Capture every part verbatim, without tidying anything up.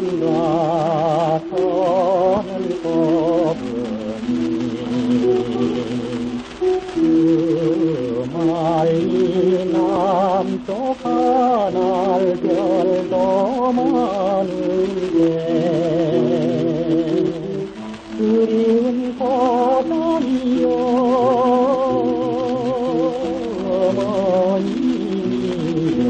네가 손을 꼽으니 그 멀리 남쪽 하늘 별도 많은데 그리운 고향이여 어머니여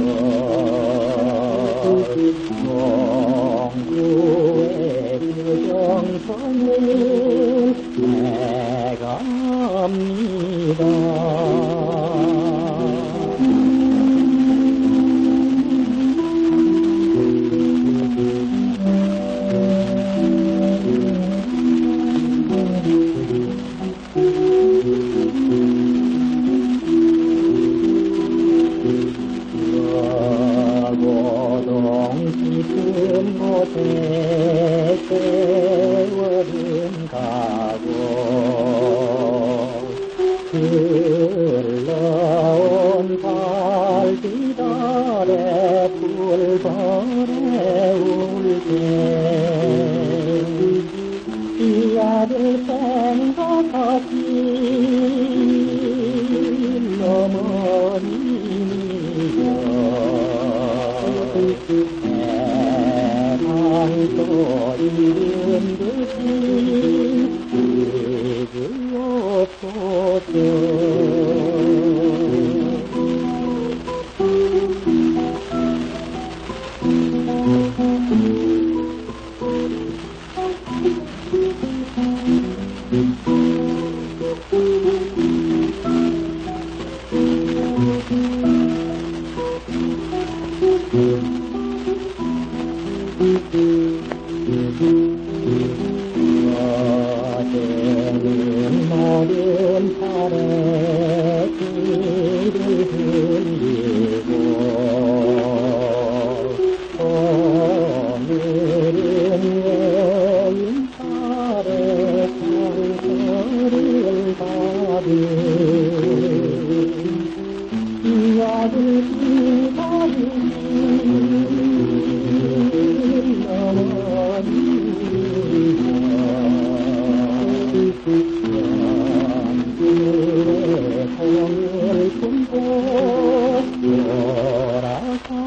영구의 그 정성을 내가 압니다. 깊은 곳에 세월은 가고 흘러온 달빛 아래 불벌에 울 때 이 아들 생각하신 어머니여 소리 이은 듯이 잊으옵소서. 어제는 모든 팔에 길을 흘리고 오늘은 외인팔에 상처를 받은 이 아들 기다리는 영구의 공을 품고 돌아가